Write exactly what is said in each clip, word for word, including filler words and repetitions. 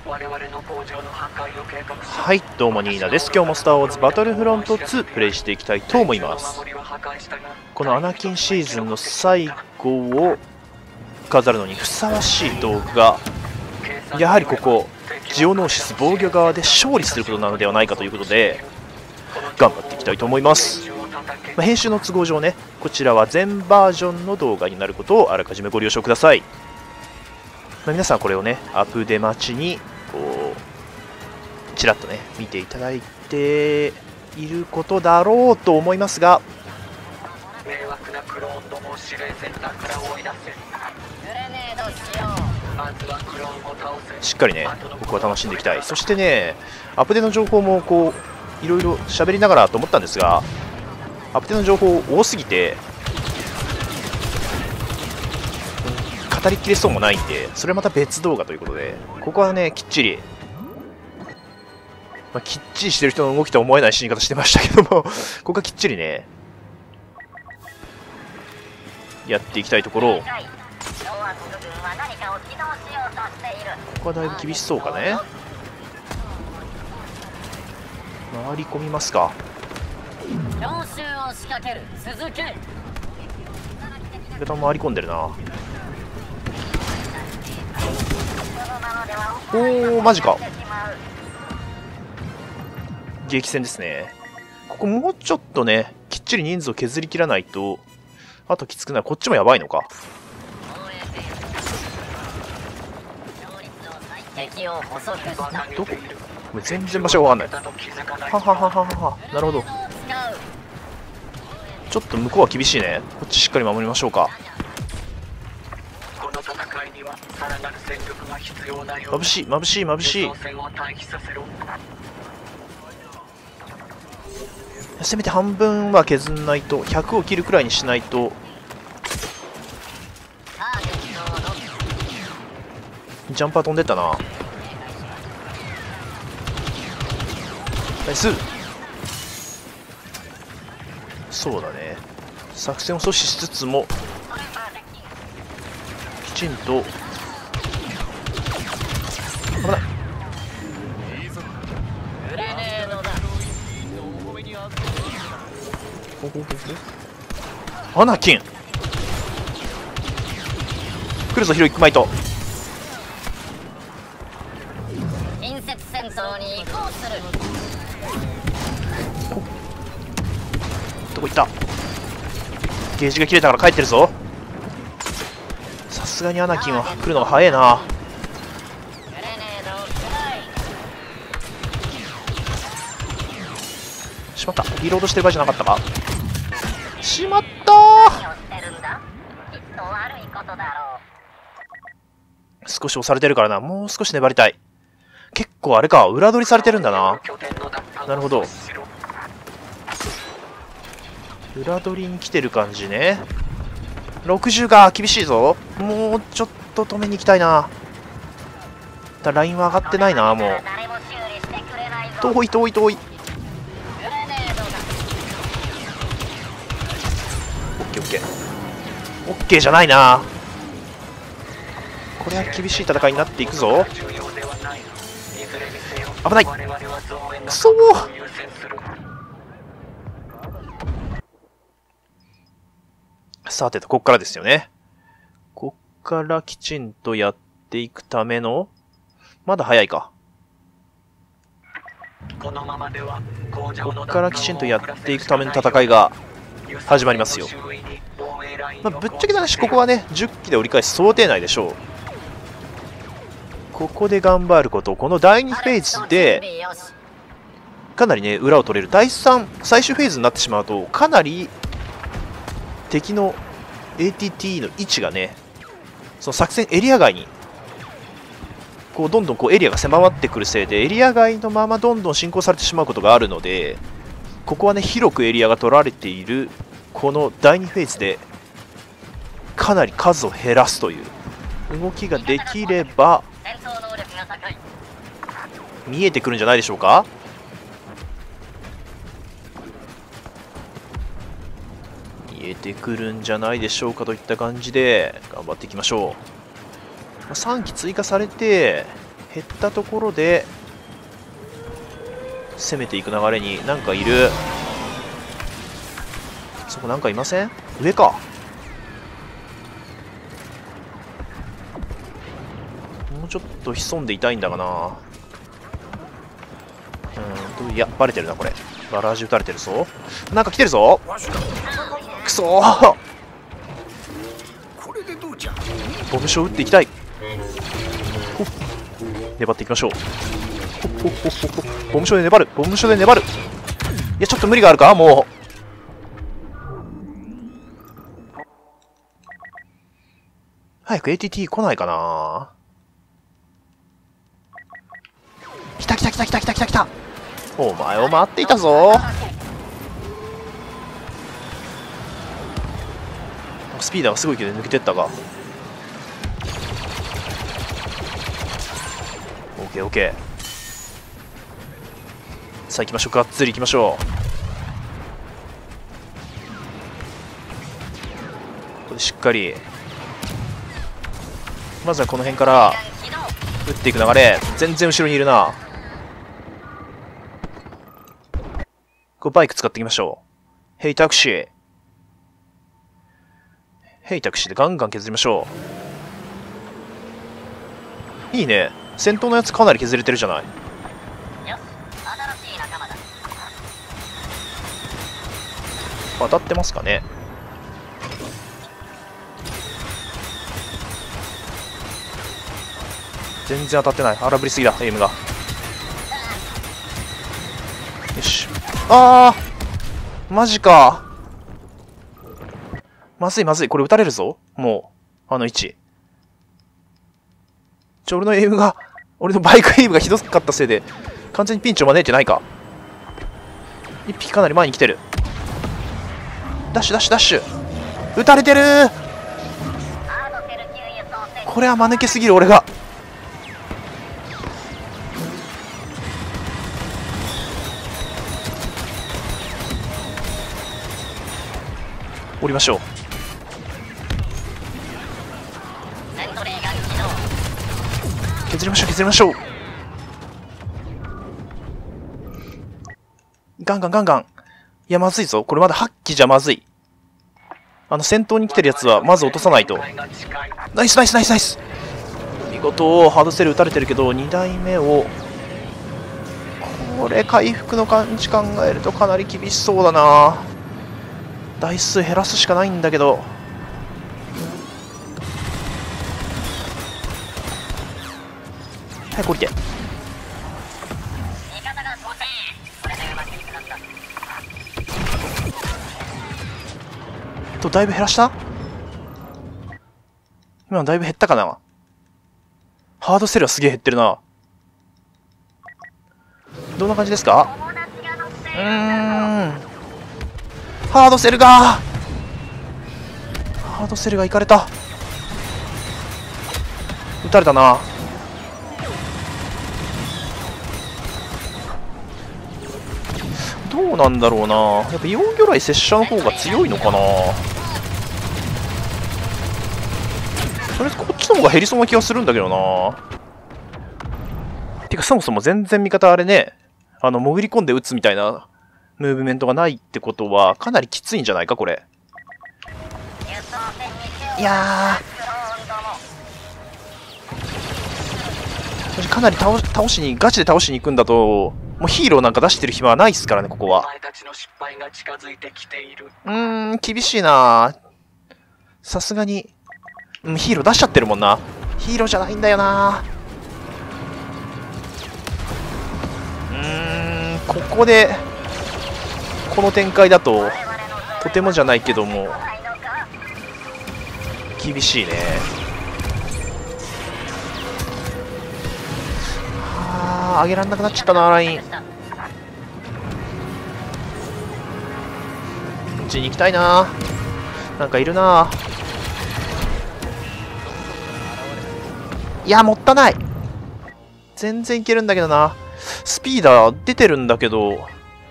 はい、どうもニーナです。今日もスターウォーズバトルフロントツープレイしていきたいと思います。このアナキンシーズンの最後を飾るのにふさわしい道具がやはりここジオノーシス防御側で勝利することなのではないかということで頑張っていきたいと思います。まあ、編集の都合上ね、こちらは全バージョンの動画になることをあらかじめご了承ください。まあ、皆さんこれをねアップデ待ちにこうちらっとね見ていただいていることだろうと思いますが、 迷惑なクローンどもを指令センターから追い出せ。グレネードしよう。まずはクローンを倒せ。 しっかりね僕は楽しんでいきたい。そしてねアップデの情報もこういろいろ喋りながらと思ったんですが、アップデの情報多すぎて語りきれそうもないんで、それまた別動画ということで、ここはねきっちり、まあ、きっちりしてる人の動きとは思えない死に方してましたけどもここはきっちりねやっていきたいところ。ここはだいぶ厳しそうかね。回り込みますか。味方も回り込んでるな。おおマジか、激戦ですね。ここもうちょっとねきっちり人数を削りきらないとあときつくない。こっちもやばいのか。どここれ全然場所が分かんない。ははははは。なるほど。ちょっと向こうは厳しいね。こっちしっかり守りましょうか。眩しい眩しい眩しい。せめて半分は削んないと、ひゃくを切るくらいにしないと。ジャンパー飛んでったな。ナイス。そうだね、作戦を阻止しつつもきちんと危ない。ほほほほアナキン来るぞ。ヒロイクマイト隣接戦争に移行する。 どこ行った。ゲージが切れたから帰ってるぞ。さすがにアナキンは来るのが早いな。しまった、リロードしてる場合じゃなかったか。しまったー。少し押されてるからな。もう少し粘りたい。結構あれか、裏取りされてるんだな。なるほど、裏取りに来てる感じね。ろくじゅうが厳しいぞ。もうちょっと止めに行きたいな。だラインは上がってないな。もう遠い遠い遠い。オッケーオッケーオッケーじゃないな。これは厳しい戦いになっていくぞ。危ない。くそー。さてと、こっからですよね。こっからきちんとやっていくための、まだ早いか。こっからきちんとやっていくための戦いが始まりますよ。まあ、ぶっちゃけた話、ここはね、じゅっきで折り返す想定内でしょう。ここで頑張ること、このだいにフェーズで、かなりね、裏を取れる。だいさん、最終フェーズになってしまうと、かなり、敵の エーティーティー の位置がね、その作戦エリア外にこうどんどんこうエリアが狭まってくるせいでエリア外のままどんどん進行されてしまうことがあるので、ここはね広くエリアが取られているこのだいにフェーズでかなり数を減らすという動きができれば見えてくるんじゃないでしょうか。見えてくるんじゃないでしょうかといった感じで頑張っていきましょう。さんき追加されて減ったところで攻めていく流れになんかいる。そこなんかいません？上か。もうちょっと潜んでいたいんだがな。うん、いやバレてるなこれ。バラージ撃たれてるぞ。なんか来てるぞ。くそー。ボムショー撃っていきたい。ほっ粘っていきましょう。ほっほっほっほっほ。ボムショーで粘る。ボムショーで粘る。いやちょっと無理があるかもう。早く エーティーティー 来ないかな。来た来た来た来た来た来た来た。お前を待っていたぞ。スピーダーがすごいけど抜けてったが。オッケーオッケー。さあ行きましょう。がっつり行きましょう。これしっかりまずはこの辺から打っていく流れ。全然後ろにいるな。これバイク使っていきましょう。ヘイタクシー。ヘイタクシーでガンガン削りましょう。いいね。先頭のやつかなり削れてるじゃない。当たってますかね。全然当たってない。荒ぶりすぎだエイムが。よし。あーマジか。まずいまずい。これ撃たれるぞもうあの位置。ちょ俺のエイムが俺のバイクエイムがひどかったせいで完全にピンチを招いてないか。一匹かなり前に来てる。ダッシュダッシュダッシュ。撃たれてるー。これは間抜けすぎる。俺が降りましょう。削りましょう削りましょう。ガンガンガンガン。いやまずいぞこれ。まだはっきじゃまずい。あの先頭に来てるやつはまず落とさないと。ナイスナイスナイスナイス。見事ハードセル打たれてるけどにだいめをこれ回復の感じ考えるとかなり厳しそうだな。台数減らすしかないんだけど。早く降りて。とだいぶ減らした。今のだいぶ減ったかな。ハードセルはすげえ減ってるな。どんな感じですか。うーんハードセルがハードセルがいかれた。撃たれたな。どうなんだろうな。やっぱイオン魚雷拙者の方が強いのかな。とりあえずこっちの方が減りそうな気がするんだけどな。てかそもそも全然味方あれね、あの潜り込んで撃つみたいなムーブメントがないってことはかなりきついんじゃないかこれ。いやーかなり倒倒しにガチで倒しに行くんだともうヒーローなんか出してる暇はないっすからねここは。うーん厳しいな。さすがに、うん、ヒーロー出しちゃってるもんな。ヒーローじゃないんだよな。うーんここでこの展開だととてもじゃないけども厳しいね。はあ上げらんなくなっちゃったなライン。こっちに行きたいな。なんかいるな。いやもったいない。全然いけるんだけどな。スピーダー出てるんだけど。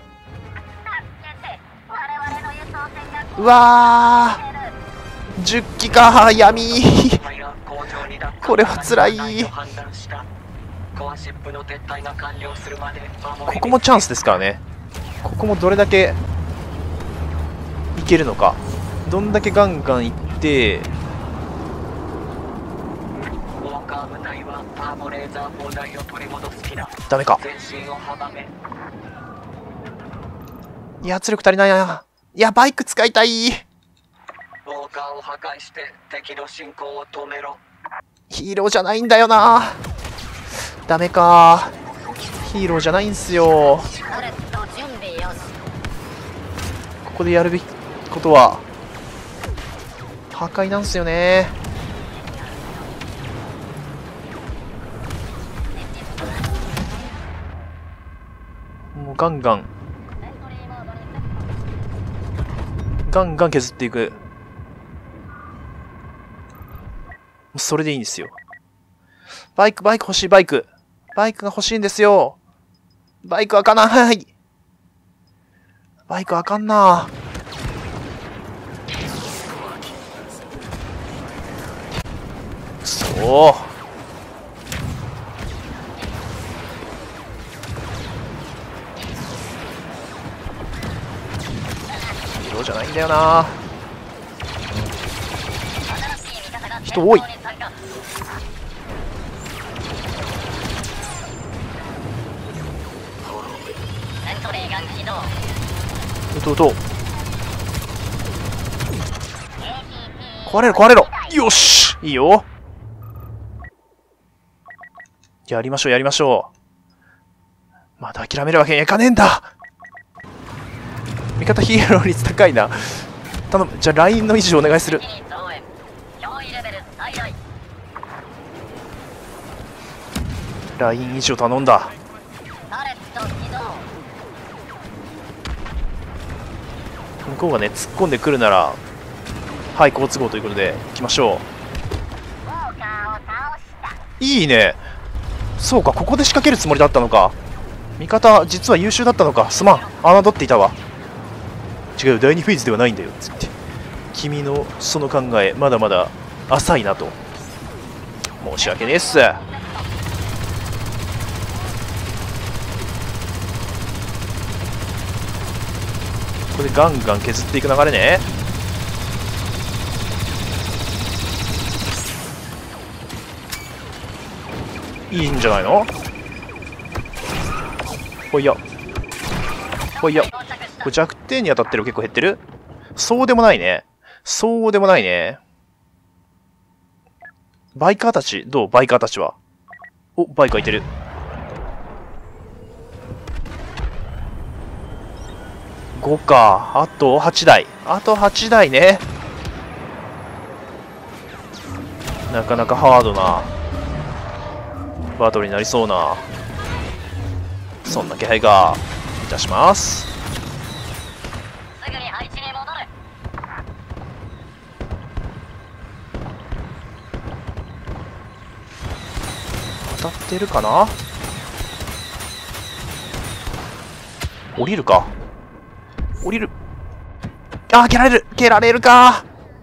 うわーじゅっきか闇これはつらい。 コアシップの撤退が完了するまでここもチャンスですからね。ここもどれだけいけるのか。どんだけガンガンいって、 ウォーカー部隊はターボレーザー砲台を取り戻す気だ。 ダメか。 前進を阻め。 いや圧力足りないな。いやバイク使いたい。 ウォーカーを破壊して敵の進行を止めろ。 ヒーローじゃないんだよな。ダメか。ヒーローじゃないんすよ。ここでやるべきことは破壊なんすよね。もうガンガンガンガン削っていく。それでいいんですよ。バイクバイク欲しい。バイクバイクが欲しいんですよ。バイク開かない。バイク開かんな。くそー。ヒーローじゃないんだよな。人多い。どうどう壊れろ壊れろ。よしいいよ。やりましょうやりましょう。まだ諦めるわけにはいかねえんだ。味方ヒーロー率高いな。頼む。じゃあラインの維持をお願いする。ライン維持を頼んだ。向こうがね突っ込んでくるならはい好都合ということで行きましょう。いいね。そうかここで仕掛けるつもりだったのか。味方実は優秀だったのか。すまん侮っていたわ。違うだいにフェーズではないんだよつって。君のその考えまだまだ浅いなと。申し訳ねえっす。これガンガン削っていく流れね。いいんじゃないの。ほいやほいや。これ弱点に当たってる結構減ってる。そうでもないね。そうでもないね。バイカーたちどう。バイカーたちは。おバイカーいてる。ごか。あとはちだい。あとはちだいね。なかなかハードなバトルになりそうなそんな気配がいたします。 すぐに配置に戻る。 当たってるかな。降りるか。降りる。あー蹴られる蹴られるか。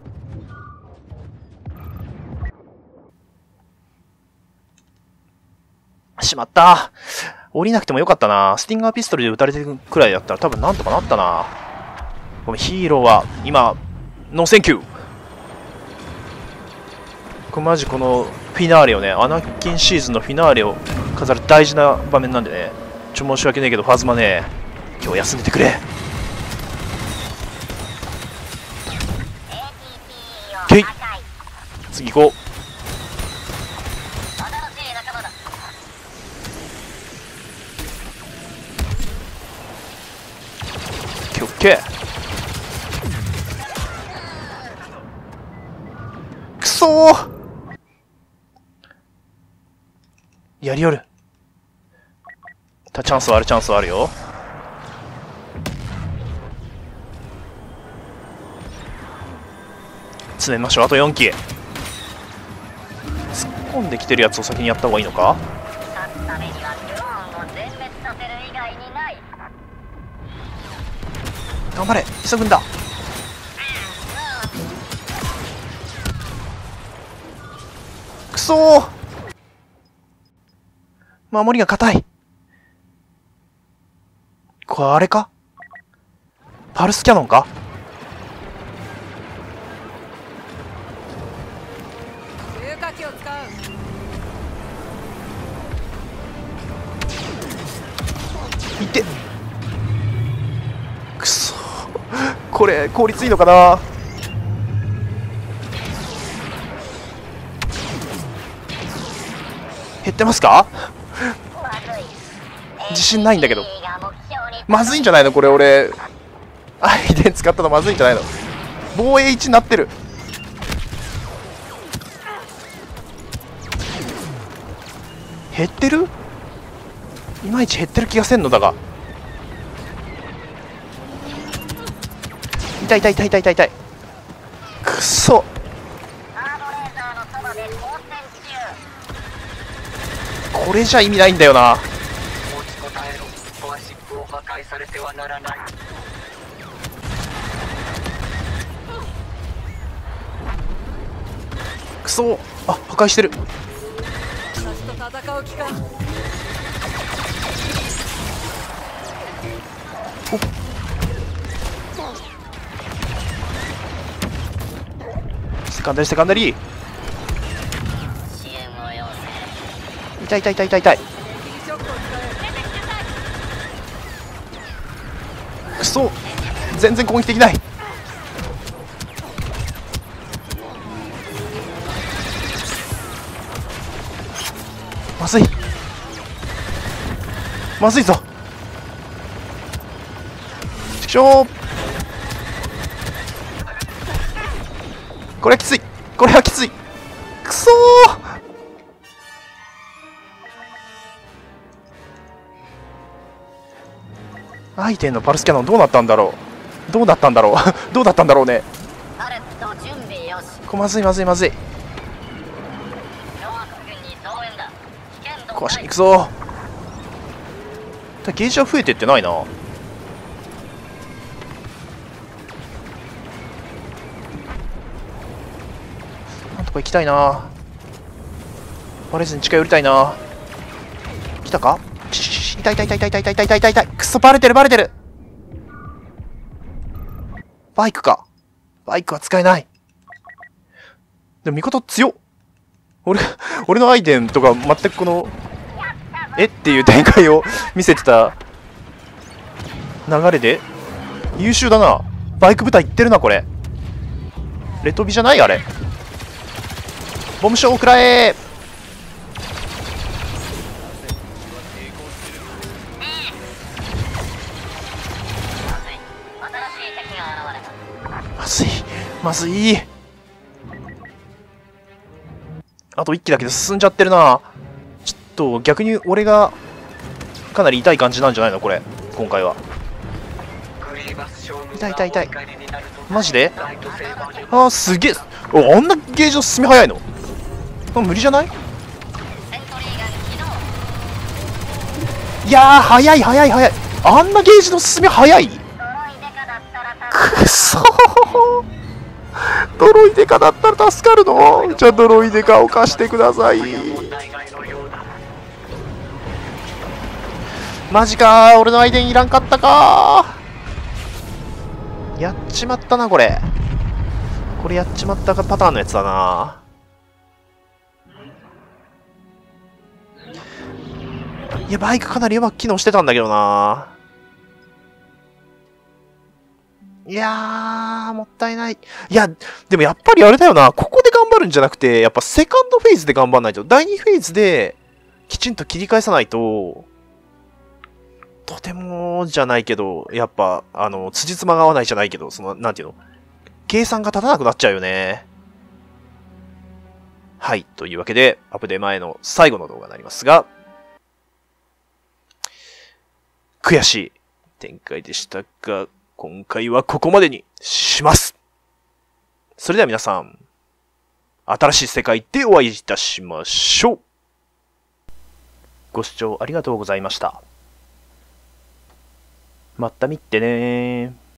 しまった。降りなくてもよかったな。スティンガーピストルで撃たれてるくらいだったら多分なんとかなったな。ごめんヒーローは今ノーセンキュー。これマジこのフィナーレをね、アナキンシーズンのフィナーレを飾る大事な場面なんでね。ちょ申し訳ないけどファズマね今日休んでてくれ。けい次行こう。オッケー。くそー。やりよる。たチャンスはあるチャンスはあるよ。詰めましょう。あとよんき。突っ込んできてるやつを先にやった方がいいのか。頑張れ急ぐんだ。くそー。 守りが硬い。これあれか？パルスキャノンか？ 重火器を使う。 いて。くそ。これ効率いいのかな？減ってますか？自信ないんだけど。まずいんじゃないのこれ。俺アイデン使ったのまずいんじゃないの？防衛いちになってる。減ってる？いまいち減ってる気がせんのだが。痛い痛い痛い痛い痛い痛い。くそ。これじゃ意味ないんだよな。くそ。あ、破壊してる。 私と戦う気か。 セカンダリーセカンダリー。痛い痛い痛い痛い痛い。くそ。全然攻撃できない。まずいまずいぞ。ちくしょう。これはきつい。これはきつい。くそー。アイテンのパルスキャノンどうなったんだろう。どうだったんだろう。どうだったんだろうね。こまずいまずいまずい。壊しに行くぞ。ゲージは増えてってないな。なんとか行きたいな。バレずに近寄りたいな。来たか？痛い痛い痛い痛い痛い痛い痛い痛い痛い痛い。くそ、バレてるバレてる。バイクか。バイクは使えない。でも味方強っ。俺、俺のアイテムとか全くこの、えっていう展開を見せてた流れで、優秀だな。バイク部隊いってるな、これ。レトビじゃないあれ。ボムショー食らえー。まずいまずい。あといっきだけで進んじゃってるな。ちょっと逆に俺がかなり痛い感じなんじゃないのこれ今回は。痛い痛い痛い。マジで？あーすげえ。お、あんなゲージの進み早いの？あ、無理じゃない？いやー早い早い早い。あんなゲージの進み早い？くそー。ドロイデカだったら助かるの？じゃあドロイデカを貸してください。マジかー。俺のアイデンいらんかったかー。やっちまったなこれ。これやっちまったかパターンのやつだな。いやバイクかなりうまく機能してたんだけどな。いやー、もったいない。いや、でもやっぱりあれだよな。ここで頑張るんじゃなくて、やっぱセカンドフェーズで頑張んないと。だいにフェーズできちんと切り返さないと、とてもじゃないけど、やっぱ、あの、辻褄が合わないじゃないけど、その、なんていうの、計算が立たなくなっちゃうよね。はい。というわけで、アップデー前の最後の動画になりますが、悔しい展開でしたが、今回はここまでにします。それでは皆さん、新しい世界でお会いいたしましょう。ご視聴ありがとうございました。また見てねー。